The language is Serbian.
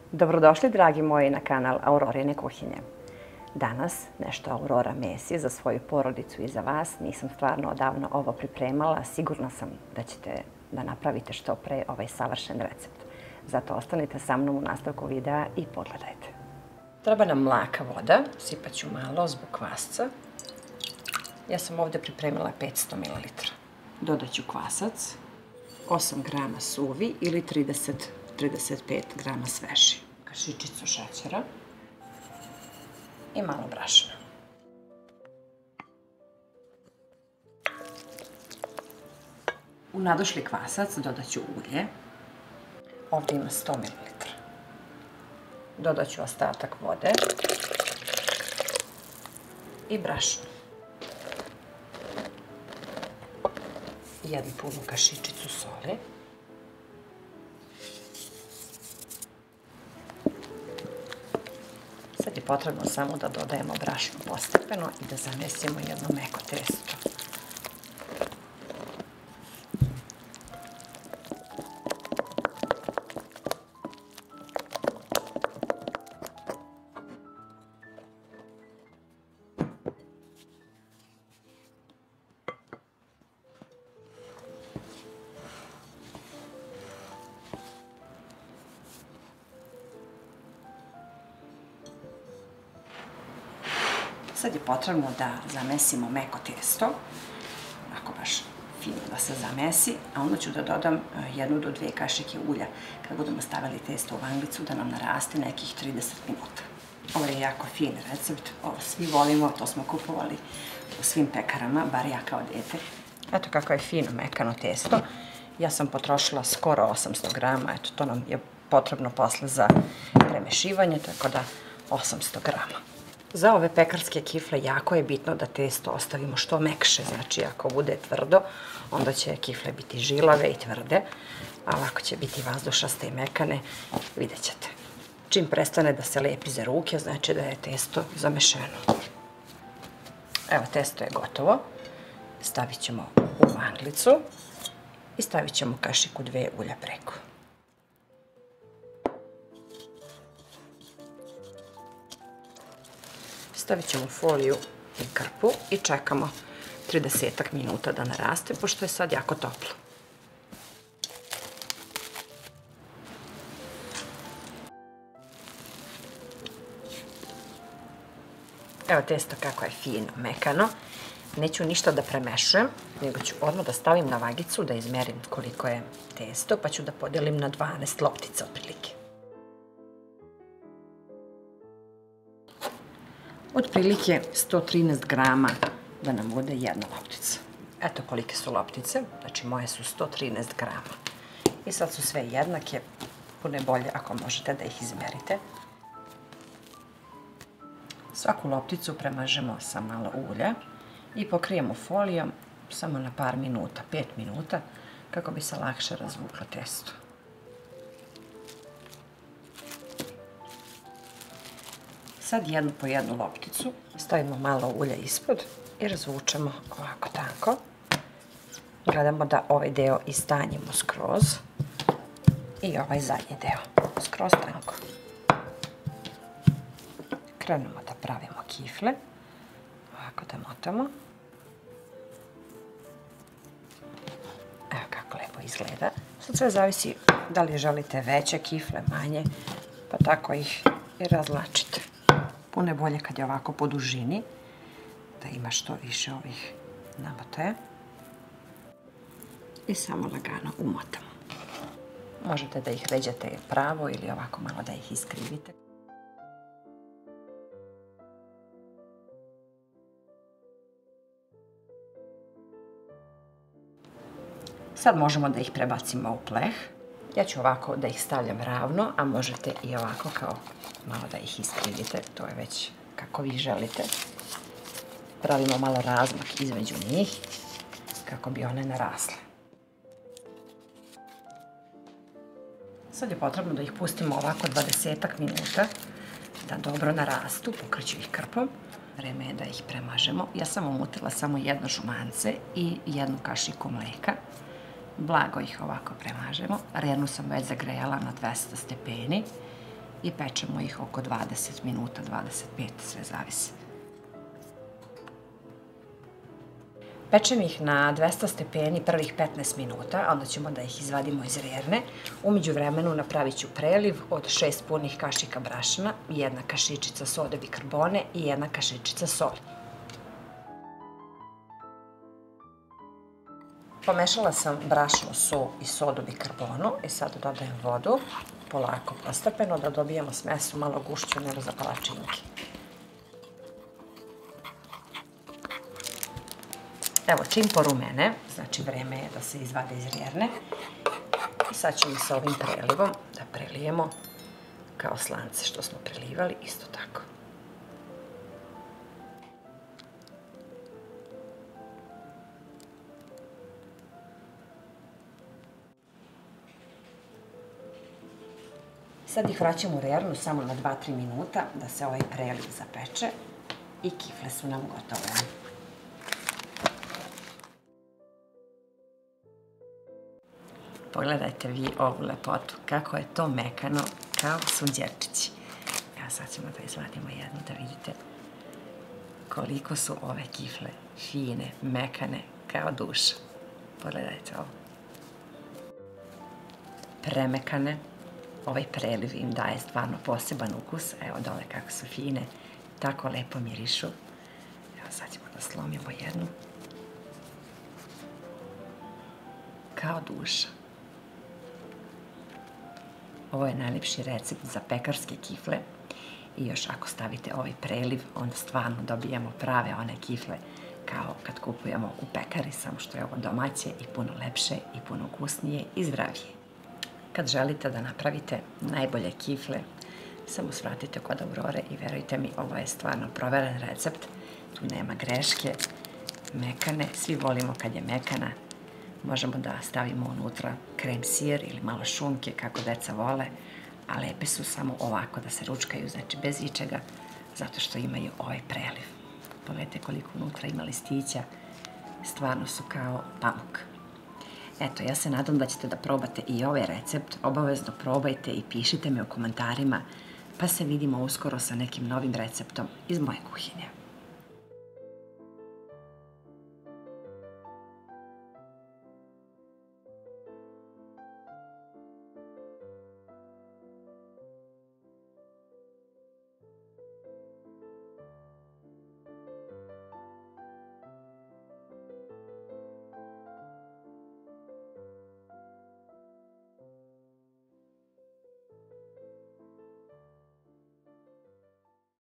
Dobrodošli, dragi moji, na kanal Aurorine kuhinje. Danas nešto Aurora mesi za svoju porodicu i za vas. Nisam stvarno odavno ovo pripremala. Sigurna sam da ćete da napravite što pre ovaj savršen recept. Zato ostanite sa mnom u nastavku videa i pogledajte. Treba nam mlaka voda, sipat ću malo zbog kvasca. Ja sam ovdje pripremila 500 ml. Dodat ću kvasac, 8 grama suvi ili 30-35 grama sveži, kašičicu šećera i malo brašna. U nadošli kvasac dodat ću ulje. Ovdje ima 100 ml. Dodat ću ostatak vode i brašno. Jednu punu kašičicu soli. Sad je potrebno samo da dodajemo brašno postepeno i da zamesimo jedno meko testo. Sad je potrebno da zamesimo meko testo, ako baš fino da se zamesi, a onda ću da dodam 1 do 2 kašike ulja kad budemo stavili testo u vanglicu da nam naraste nekih 30 minuta. Ovo je jako fin recept, ovo svi volimo, to smo kupovali u svim pekarama, bar ja kao dete. Eto kako je fino mekano testo. Ja sam potrošila skoro 800 grama, eto to nam je potrebno posle za premešivanje, tako da 800 grama. Za ove pekarske kifle jako je bitno da testo ostavimo što mekše, znači ako bude tvrdo, onda će kifle biti žilave i tvrde, a ovako će biti vazdušaste i mekane, vidjet ćete. Čim prestane da se lepi za ruke, znači da je testo zamešeno. Evo, testo je gotovo. Stavit ćemo u vanglicu i stavit ćemo kašiku 2 ulja preko. Stavit ćemo foliju i krpu i čekamo 30 minuta da naraste, pošto je sad jako toplo. Evo testo kako je fino, mekano. Neću ništa da premešujem, nego ću odmah da stavim na vagicu da izmerim koliko je testo, pa ću da podelim na 12 loptica otprilike. Otprilike 113 grama da nam bude jedna loptica. Eto kolike su loptice, znači moje su 113 grama. I sad su sve jednake, puno je bolje ako možete da ih izmerite. Svaku lopticu premažemo sa malo ulja i pokrijemo folijom samo na par minuta, 5 minuta, kako bi se lakše razvuklo testo. Sad jednu po jednu lopticu stavimo malo ulja ispod i razvučemo ovako tanko. Gledamo da ovaj deo istanjimo skroz i ovaj zadnji deo skroz tanko. Krenemo da pravimo kifle, ovako da motamo. Evo kako lepo izgleda. Sad sve zavisi da li želite veće kifle, manje, pa tako ih i razlačite. Puno je bolje kad je ovako po dužini, da ima što više ovih namotaja. I samo lagano umotamo. Možete da ih ređate pravo ili ovako malo da ih iskrivite. Sad možemo da ih prebacimo u pleh. Ja ću ovako da ih stavljam ravno, a možete i ovako kao malo da ih iskrivite, to je već kako vi želite. Pravimo malo razmak između njih, kako bi one narasle. Sad je potrebno da ih pustimo ovako 20 minuta, da dobro narastu, pokreću ih krpom. Vreme je da ih premažemo. Ja sam umutila samo jedno žumance i jednu kašiku mleka. Blago ih ovako premažemo. Renu sam već zagrejala na 200 stepeni i pečemo ih oko 20 minuta, 25, sve zavisi. Pečem ih na 200 stepeni prvih 15 minuta, a onda ćemo da ih izvadimo iz rerne. Umeđu vremenu napravit ću preliv od 6 punih kašika brašna, 1 kašičica sode bikarbone i 1 kašičica soli. Pomešala sam brašno, so i sodu bikarbonu i sad dodajem vodu, polako, postepeno, da dobijemo smesu malo gušću nego za palačinke. Evo, čim porumene, znači vreme je da se izvade iz rjerne. I sad ćemo sa ovim prelivom da prelijemo kao slance što smo prelivali, isto tako. Sad ih vraćamo u rjernu samo na 2-3 minuta da se ovaj preliv zapeče i kifle su nam gotove. Pogledajte vi ovu lepotu, kako je to mekano, kao sunđerčići. Evo sad ćemo da izvadimo jednu da vidite koliko su ove kifle fine, mekane, kao duša. Pogledajte ovo. Premekane, ovaj preliv im daje stvarno poseban ukus. Evo dole kako su fine, tako lepo mirišu. Evo sad ćemo da slomimo jednu. Kao duša. Ovo je najljepši recept za pekarske kifle i još ako stavite ovaj preliv, onda stvarno dobijamo prave one kifle kao kad kupujemo u pekari, samo što je ovo domaće i puno lepše i puno ukusnije i zdravije. Kad želite da napravite najbolje kifle, samo svratite kod Aurore i verujte mi, ovo je stvarno proveren recept, tu nema greške, mekane, svi volimo kad je mekana. Možemo da stavimo unutra krem sir ili malo šunke, kako deca vole, a lepe su samo ovako da se ručkaju, znači bez ičega, zato što imaju ovaj preliv. Pogledajte koliko unutra ima listića, stvarno su kao pamuk. Eto, ja se nadam da ćete da probate i ovaj recept, obavezno probajte i pišite mi u komentarima, pa se vidimo uskoro sa nekim novim receptom iz moje kuhinje.